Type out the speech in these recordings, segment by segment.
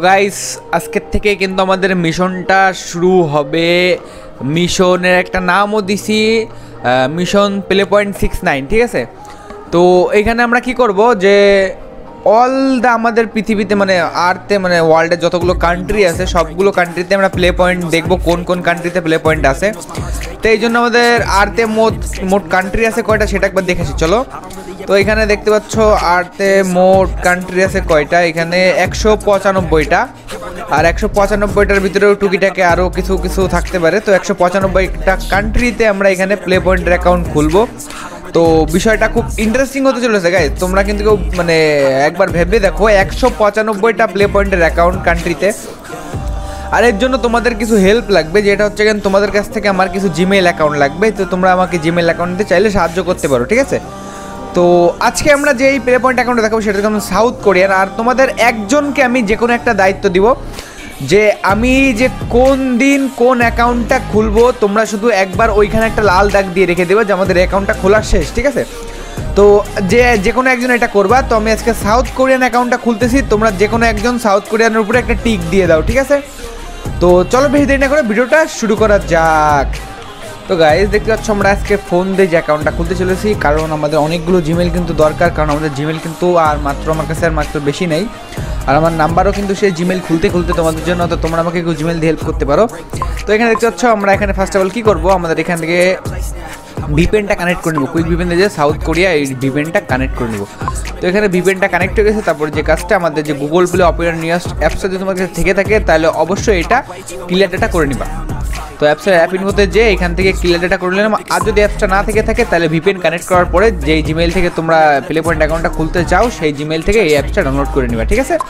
Guys আজকের থেকে কিন্তু আমাদের মিশনটা শুরু হবে। মিশনের একটা নামও দিছি মিশন প্লে পয়েন্ট 69, ঠিক আছে। তো এইখানে আমরা কি করব যে অল দ্য আমাদের পৃথিবীতে মানে আর্থে মানে ওয়ার্ল্ডে যতগুলো কান্ট্রি আছে সবগুলো কান্ট্রিতে আমরা প্লে পয়েন্ট দেখব, কোন কোন কান্ট্রিতে প্লে পয়েন্ট আছে। তো এই জন্য আমাদের আর্থে মোট কান্ট্রি আছে কয়টা সেটা একবার দেখেছি, চলো। তো এখানে দেখতে পাচ্ছ আর্থে মোট কান্ট্রি আছে কয়টা, এখানে 195টা। আর 195টার ভিতরেও টুকিটাকে আরও কিছু কিছু থাকতে পারে। তো 195টা কান্ট্রিতে আমরা এখানে প্লে পয়েন্টের অ্যাকাউন্ট খুলবো। তো বিষয়টা খুব ইন্টারেস্টিং হতে চলেছে গাইস, তোমরা কিন্তু কেউ মানে একবার ভেবে দেখো 195টা প্লে পয়েন্টের অ্যাকাউন্ট কান্ট্রিতে। আর এর জন্য তোমাদের কিছু হেল্প লাগবে, যেটা হচ্ছে কেন তোমাদের কাছ থেকে আমার কিছু জিমেইল অ্যাকাউন্ট লাগবে। তো তোমরা আমাকে জিমেইল অ্যাকাউন্ট দিতে চাইলে সাহায্য করতে পারো, ঠিক আছে। তো আজকে আমরা যেই প্লে পয়েন্ট অ্যাকাউন্টে দেখাবো সেটা হচ্ছে সাউথ কোরিয়ান। আর তোমাদের একজনকে আমি যে কোনো একটা দায়িত্ব দিব যে আমি যে কোন দিন কোন অ্যাকাউন্টটা খুলবো, তোমরা শুধু একবার ওইখানে একটা লাল দাগ দিয়ে রেখে দেবো যে আমাদের অ্যাকাউন্টটা খোলা শেষ, ঠিক আছে। তো যে কোনো একজন এটা করবা। তো আমি আজকে সাউথ কোরিয়ান অ্যাকাউন্টটা খুলতেছি, তোমরা যে কোনো একজন সাউথ কোরিয়ানের উপরে একটা টিক দিয়ে দাও, ঠিক আছে। তো চলো বেশি দেরি না করে ভিডিওটা শুরু করা যাক। তো গাইজ দেখতে পাচ্ছ আমরা আজকে ফোন দিয়ে যে অ্যাকাউন্টটা খুলতে চলেছি, কারণ আমাদের অনেকগুলো জিমেল কিন্তু দরকার, কারণ আমাদের জিমেল কিন্তু আর মাত্র আমার কাছে আর মাত্র বেশি নেই। আর আমার নাম্বারও কিন্তু সেই জিমেল খুলতে তোমাদের জন্য, তো তোমরা আমাকে একটু জিমেল দিয়ে হেল্প করতে পারো। তো এখানে দেখতে পাচ্ছ আমরা এখানে ফার্স্ট অফ অল কী করবো, আমাদের এখান থেকে ভিপিএনটা কানেক্ট করে নেবো। কুইক ভিপিএন দিয়ে সাউথ কোরিয়া এই ভিপিএনটা কানেক্ট করে নেবো। তো এখানে ভিপিএনটা কানেক্ট হয়ে গেছে। তারপর যে কাজটা আমাদের যে গুগল প্লে অপারেটর নিয়ারেস্ট অ্যাপসটা যদি তোমার কাছে থেকে থাকে তাহলে অবশ্যই এটা ক্লিয়ার ডেটা করে নিবা। তো অ্যাপসের অ্যাপ ইনফোতে যে এখান থেকে ক্লিয়ার ডেটা করে নিলাম। আর যদি অ্যাপসটা না থেকে থাকে তাহলে ভিপিএন কানেক্ট করার পরে যেই জিমেইল থেকে তোমরা প্লে পয়েন্ট অ্যাকাউন্টটা খুলতে চাও সেই জিমেইল থেকে এই অ্যাপসটা ডাউনলোড করে নিবা, ঠিক আছে।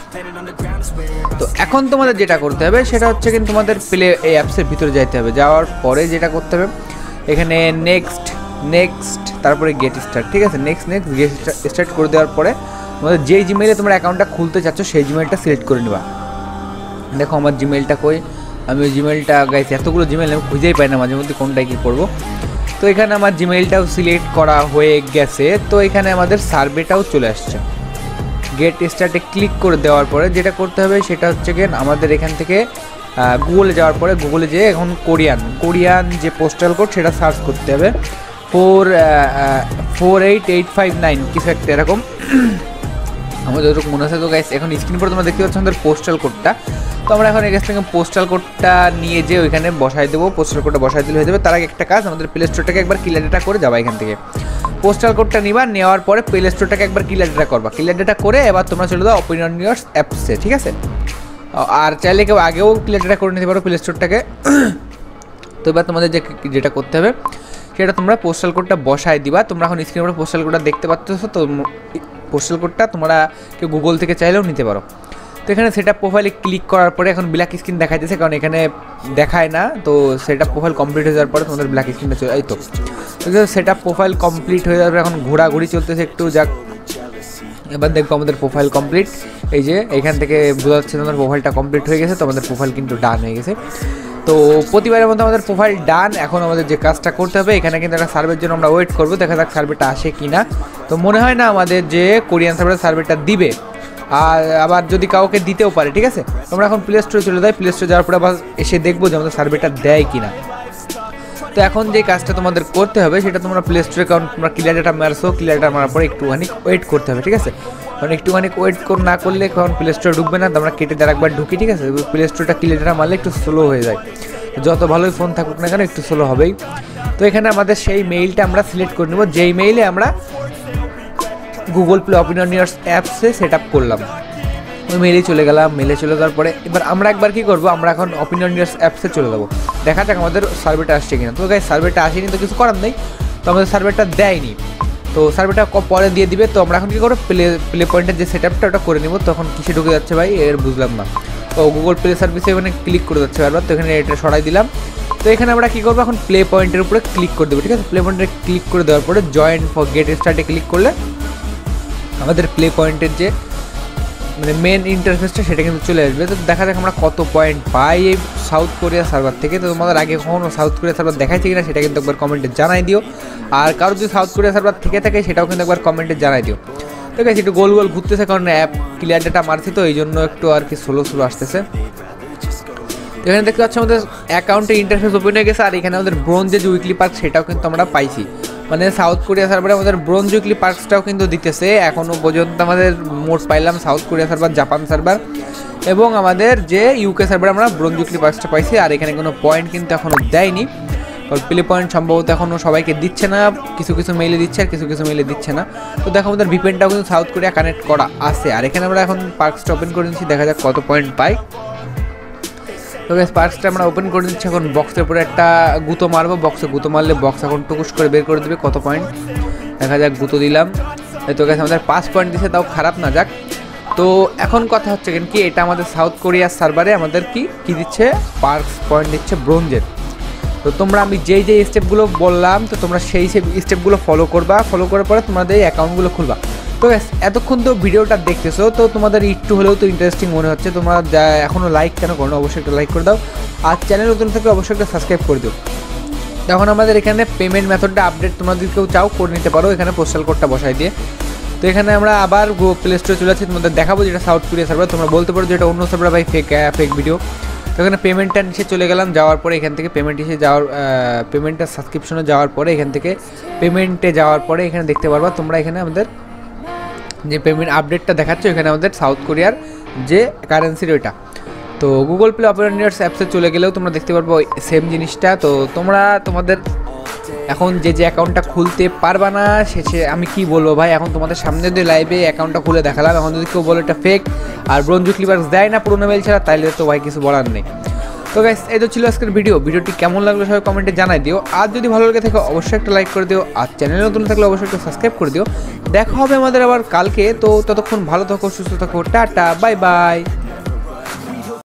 তো এখন তোমাদের যেটা করতে হবে সেটা হচ্ছে কিন্তু তোমাদের প্লে এই অ্যাপসের ভিতরে যাইতে হবে। যাওয়ার পরে যেটা করতে হবে এখানে নেক্সট তারপরে গেট স্টার্ট, ঠিক আছে। নেক্সট গেট স্টার্ট করে দেওয়ার পরে তোমাদের যেই জিমেইলে তোমরা অ্যাকাউন্টটা খুলতে চাচ্ছ সেই জিমেইলটা সিলেক্ট করে নিবা। দেখো আমার জিমেইলটা কই, আমি ওই জিমেইলটা গাইছি, এতগুলো জিমেইল আমি খুঁজেই পাই না মাঝে মধ্যে কোনটাই কী করবো। তো এখানে আমার জিমেইলটাও সিলেক্ট করা হয়ে গেছে। তো এখানে আমাদের সার্ভেটাও চলে আসছে। গেট স্টার্টে ক্লিক করে দেওয়ার পরে যেটা করতে হবে সেটা হচ্ছে কি আমাদের এখান থেকে গুগলে যাওয়ার পরে গুগলে যেয়ে এখন কোরিয়ান যে পোস্টাল কোড সেটা সার্চ করতে হবে। 48859 কিছু একটা এরকম আমাদের যতটুকু মনে আছে। তো গাইস এখন স্ক্রিন পরে তোমরা দেখতে পাচ্ছ আমাদের পোস্টাল কোডটা। তো আমরা এখন এখান থেকে পোস্টাল কোডটা নিয়ে যে ওইখানে বসাই দেবো। পোস্টাল কোডটা বসাই দিলে হয়ে যাবে। তার আগে একটা কাজ, আমাদের প্লে স্টোরটাকে একবার ক্লিয়ার ডেটা করে যাবা। এখান থেকে পোস্টাল কোডটা নিবা, নেওয়ার পরে প্লে স্টোরটাকে একবার ক্লিয়ার ডেটা করবা। ক্লিয়ার ডেটা করে এবার তোমরা চলে যাও অপিনিয়ন নিউজ অ্যাপসে, ঠিক আছে। আর চাইলে কেউ আগেও ক্লিয়ার ডেটা করে নিতে পারো প্লে স্টোরটাকে। তো এবার তোমাদের যেটা করতে হবে সেটা তোমরা পোস্টাল কোডটা বসাই দিবা। তোমরা এখন স্ক্রিনের উপরে পোস্টাল কোডটা দেখতে পাচ্ছ। তো পোস্টাল কোডটা তোমরা কেউ গুগল থেকে চাইলেও নিতে পারো। তো এখানে সেটআপ প্রোফাইলে ক্লিক করার পরে এখন ব্ল্যাক স্ক্রিন দেখাইতেছে, কারণ এখানে দেখায় না। তো সেটআপ প্রোফাইল কমপ্লিট হয়ে যাওয়ার পরে তোমাদের ব্ল্যাক স্ক্রিনটা চলে, এই তো সেটআপ প্রোফাইল কমপ্লিট হয়ে যাওয়ার পরে এখন ঘোরাঘুরি চলতেছে একটু। যাক এবার দেখবো আমাদের প্রোফাইল কমপ্লিট। এই যে এখান থেকে বোঝা যাচ্ছে তোমাদের প্রোফাইলটা কমপ্লিট হয়ে গেছে। তো আমাদের প্রোফাইল কিন্তু ডান হয়ে গেছে। তো প্রতিবারের মধ্যে আমাদের প্রোফাইল ডান। এখন আমাদের যে কাজটা করতে হবে এখানে কিন্তু একটা সার্ভের জন্য আমরা ওয়েট করবো, দেখা যাক সার্ভেটা আসে কি না। তো মনে হয় না আমাদের যে কোরিয়ান সার্ভেটা দিবে, আর আবার যদি কাউকে দিতেও পারে, ঠিক আছে। তোমরা এখন প্লে স্টোরে চলে যাই। প্লে স্টোরে যাওয়ার পরে আবার এসে দেখবো যে আমাদের সার্ভেটা দেয় কি না। তো এখন যে কাজটা তোমাদের করতে হবে সেটা তোমরা প্লে স্টোরে কারণ তোমরা ক্লিয়ার ডেটা মারছো, ক্লিয়ার ডেটা মারার পরে একটুখানি ওয়েট করতে হবে, ঠিক আছে। কারণ একটুখানি ওয়েট না করলে কারণ প্লে স্টোরে ঢুকবে না। তোমরা কেটে দেওয়ার একবার ঢুকি, ঠিক আছে। প্লে স্টোরটা ক্লিয়ার ডেটা মারলে একটু স্লো হয়ে যায়, যত ভালোই ফোন থাকুক না কেন একটু স্লো হবেই। তো এখানে আমাদের সেই মেইলটা আমরা সিলেক্ট করে নেব যেই মেইলে আমরা গুগল প্লে অপিনিয়ন নিউজ অ্যাপসে সেট আপ করলাম। ওই মেইলে চলে গেলাম। মেইলে চলে যাওয়ার পরে এবার আমরা একবার কী করবো, আমরা এখন অপিনিয়ন নিউজ অ্যাপসে চলে যাবো, দেখা যাক আমাদের সার্ভেটা আসছে কিনা। তো গাইস সার্ভেটা আসেনি তো কিছু করার নেই। তো আমাদের সার্ভেটা দেয়নি, তো সার্ভেটা পরে দিয়ে দিবে। তো আমরা এখন কী করবো, প্লে পয়েন্টের যে সেট আপটা ওটা করে নেবো। তখন কিসে ঢুকে যাচ্ছে ভাই এর বুঝলাম না। তো গুগল প্লে সার্ভিসে এখানে ক্লিক করে যাচ্ছে বারবার। তো এখানে এটা সরাই দিলাম। তো এখানে আমরা কী করবো, এখন প্লে পয়েন্টের উপরে ক্লিক করে দেবো, ঠিক আছে। প্লে পয়েন্টে ক্লিক করে দেওয়ার পরে জয়েন ফর গেট স্টার্টে ক্লিক করলে আমাদের প্লে পয়েন্টের যে মানে মেন ইন্টারফেসটা সেটা কিন্তু চলে আসবে। তো দেখা যাক আমরা কত পয়েন্ট পাই এই সাউথ কোরিয়া সার্ভার থেকে। তো তোমাদের আগে কখনো সাউথ কোরিয়া সার্ভার দেখাইছে কিনা সেটা কিন্তু একবার কমেন্টে জানাই দিও। আর কারো যদি সাউথ কোরিয়া সার্ভার থেকে থাকে সেটাও কিন্তু একবার কমেন্টে জানাই দিও। ঠিক আছে, একটু গোল গোল ঘুরতেছে কারণ অ্যাপ ক্লিয়ার ডেটা মারছি তো এই জন্য একটু আর কি স্লো আসতেছে। এখানে দেখতে পাচ্ছি আমাদের অ্যাকাউন্টে ইন্টারফেস ওপেন হয়ে গেছে, আর এখানে আমাদের ব্রোঞ্জে যে উইকলি পার্ক সেটাও কিন্তু আমরা পাইছি, মানে সাউথ কোরিয়া সার্ভারে আমাদের ব্রোঞ্জ উইকলি পার্কসটাও কিন্তু দিতেছে। এখনও পর্যন্ত আমাদের মোট পাইলাম South Korea server, Japan server এবং আমাদের যে ইউকে সার্ভারে আমরা ব্রোঞ্জ উইকলি পার্কসটা পাইছি। আর এখানে কোনো পয়েন্ট কিন্তু এখনও দেয়নি, প্লে পয়েন্ট সম্ভবত এখনও সবাইকে দিচ্ছে না, কিছু কিছু মেইলে দিচ্ছে আর কিছু কিছু মেইলে দিচ্ছে না। তো দেখো আমাদের ভিপিএনটাও কিন্তু সাউথ কোরিয়া কানেক্ট করা আছে। আর এখানে আমরা এখন পার্কসটা ওপেন করে নিচ্ছি, দেখা যাক কত পয়েন্ট পাই। তো গাইস পার্কসটা আমরা ওপেন করে দিচ্ছি, এখন বক্সের উপরে একটা গুঁতো মারবো, বক্সে গুঁতো মারলে বক্স এখন টুকুস করে বের করে দেবে কত পয়েন্ট, দেখা যাক। গুঁতো দিলাম, তো গাইস আমাদের 5 পয়েন্ট দিচ্ছে, তাও খারাপ না। যাক, তো এখন কথা হচ্ছে কি এটা আমাদের সাউথ কোরিয়ার সার্ভারে আমাদের কি দিচ্ছে, পার্কস পয়েন্ট দিচ্ছে ব্রোঞ্জের। তো তোমরা আমি যেই স্টেপগুলো বললাম তো তোমরা সেই স্টেপগুলো ফলো করবা, ফলো করার পরে তোমাদের এই অ্যাকাউন্টগুলো খুলবা। তো এতক্ষণ তো ভিডিওটা দেখতেছো, তো তোমাদের একটু হলেও তো ইন্টারেস্টিং মনে হচ্ছে, তোমরা এখনও লাইক কেন করো, অবশ্যই একটা লাইক করে দাও, আর চ্যানেল নতুন থাকলে অবশ্যই একটা সাবস্ক্রাইব করে দিও। তখন আমাদের এখানে পেমেন্ট মেথডটা আপডেট তোমরা যদি কেউ চাও করে নিতে পারো, এখানে পোস্টাল কোডটা বসাই দিয়ে। তো এখানে আমরা আবার প্লে স্টোরে চলে আসছি, তোমাদের দেখাবো যেটা সাউথ কোরিয়া সার্ভার, তোমরা বলতে পারো যে এটা অন্য সার্ভার ভাই, ফেক ভিডিও। তো এখানে পেমেন্টটা নিচে চলে গেলাম, যাওয়ার পরে এখান থেকে পেমেন্ট এসে যাওয়ার পেমেন্টের সাবস্ক্রিপশনে যাওয়ার পরে এখান থেকে পেমেন্টে যাওয়ার পরে এখানে দেখতে পারবা তোমরা এখানে আমাদের যে পেমেন্ট আপডেটটা দেখাচ্ছে, এখানে আমাদের সাউথ কোরিয়ার যে কারেন্সির ওইটা। তো গুগল প্লে অপারেটরস অ্যাপসে চলে গেলেও তোমরা দেখতে পারবো সেম জিনিসটা। তো তোমরা তোমাদের এখন যে অ্যাকাউন্টটা খুলতে পারবা না সে আমি কি বলবো ভাই, এখন তোমাদের সামনে যদি লাইভে অ্যাকাউন্টটা খুলে দেখালাম, এখন যদি কেউ বলে এটা ফেক আর ব্রোঞ্জ উইকলি পার্কস দেয় না পুরোনো মেল ছাড়া, তাইলে তো ভাই কিছু বলার নেই। তো গাইস এই তো ছিল আজকের ভিডিওটি কেমন লাগলো সবাই কমেন্টে জানাই দিও, আর যদি ভালো লাগে থাকে অবশ্যই একটা লাইক করে দিও, আর চ্যানেলে নতুন থাকলে অবশ্যই একটা সাবস্ক্রাইব করে দিও। দেখা হবে আমাদের আবার কালকে, তো ততক্ষণ ভালো থাকো, সুস্থ থাকো, টাটা, বাই বাই।